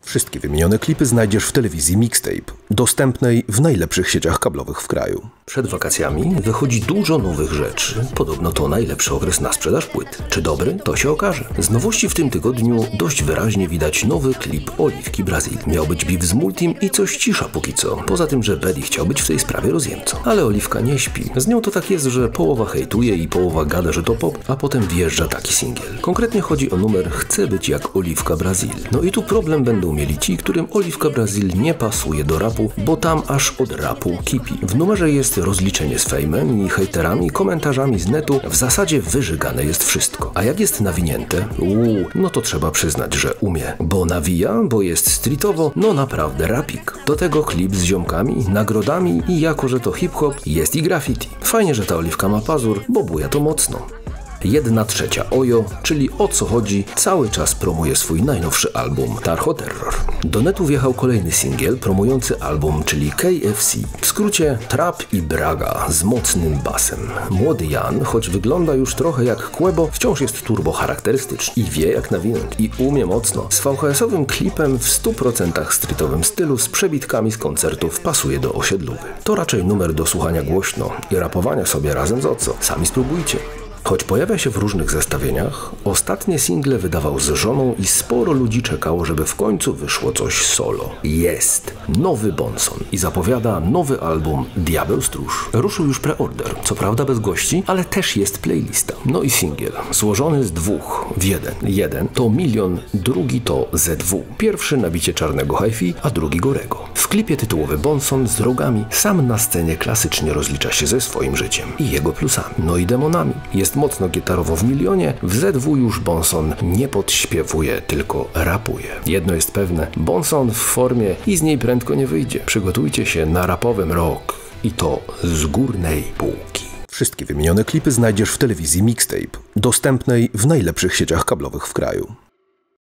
Wszystkie wymienione klipy znajdziesz w telewizji Mixtape, dostępnej w najlepszych sieciach kablowych w kraju. Przed wakacjami wychodzi dużo nowych rzeczy. Podobno to najlepszy okres na sprzedaż płyt. Czy dobry? To się okaże. Z nowości w tym tygodniu dość wyraźnie widać nowy klip Oliwki Brazil. Miał być beef z Multim i coś cisza póki co. Poza tym, że Betty chciał być w tej sprawie rozjemcą. Ale Oliwka nie śpi. Z nią to tak jest, że połowa hejtuje i połowa gada, że to pop, a potem wjeżdża taki singiel. Konkretnie chodzi o numer Chcę być jak Oliwka Brazil. No i tu problem będą mieli ci, którym Oliwka Brazil nie pasuje do rapu, bo tam aż od rapu kipi. W numerze jest rozliczenie z fejmem i hejterami, komentarzami z netu. W zasadzie wyżygane jest wszystko. A jak jest nawinięte? No to trzeba przyznać, że umie. Bo nawija, bo jest streetowo, no naprawdę rapik. Do tego klip z ziomkami, nagrodami i jako, że to hip-hop, jest i graffiti. Fajnie, że ta Oliwka ma pazur, bo buja to mocno. 1/3 Ojo, czyli O co chodzi, cały czas promuje swój najnowszy album Tarho Terror. Do netu wjechał kolejny singiel promujący album, czyli KFC. W skrócie trap i braga z mocnym basem. Młody Jan, choć wygląda już trochę jak Quebo, wciąż jest turbo charakterystyczny i wie jak nawinąć i umie mocno. Z VHS-owym klipem w 100% streetowym stylu z przebitkami z koncertów pasuje do osiedlówy. To raczej numer do słuchania głośno i rapowania sobie razem z Oco. Sami spróbujcie. Choć pojawia się w różnych zestawieniach, ostatnie single wydawał z żoną i sporo ludzi czekało, żeby w końcu wyszło coś solo. Jest! Nowy Bonson i zapowiada nowy album Diabeł Stróż. Ruszył już preorder, co prawda bez gości, ale też jest playlista. No i singiel, złożony z dwóch w jeden. Jeden to Milion, drugi to ZW. Pierwszy na bicie czarnego hi-fi, a drugi Gorego. W klipie tytułowy Bonson z rogami sam na scenie klasycznie rozlicza się ze swoim życiem i jego plusami, no i demonami. Jest mocno gitarowo w Milionie, w ZW już Bonson nie podśpiewuje, tylko rapuje. Jedno jest pewne, Bonson w formie i z niej prędko nie wyjdzie. Przygotujcie się na rapowym rock i to z górnej półki. Wszystkie wymienione klipy znajdziesz w telewizji Mixtape, dostępnej w najlepszych sieciach kablowych w kraju.